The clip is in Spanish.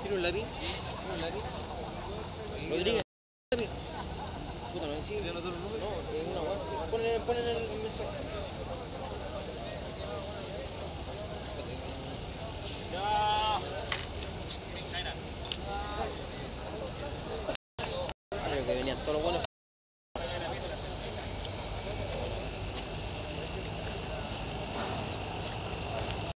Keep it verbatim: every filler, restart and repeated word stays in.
¿Tiene un lápiz? ¿Tiene un lápiz? Rodríguez, lápiz. Puta, no sí. ¿No, es una web? Sí. Ponen, ponen el mensaje. Ya. Ah, creo que venían todos los buenos.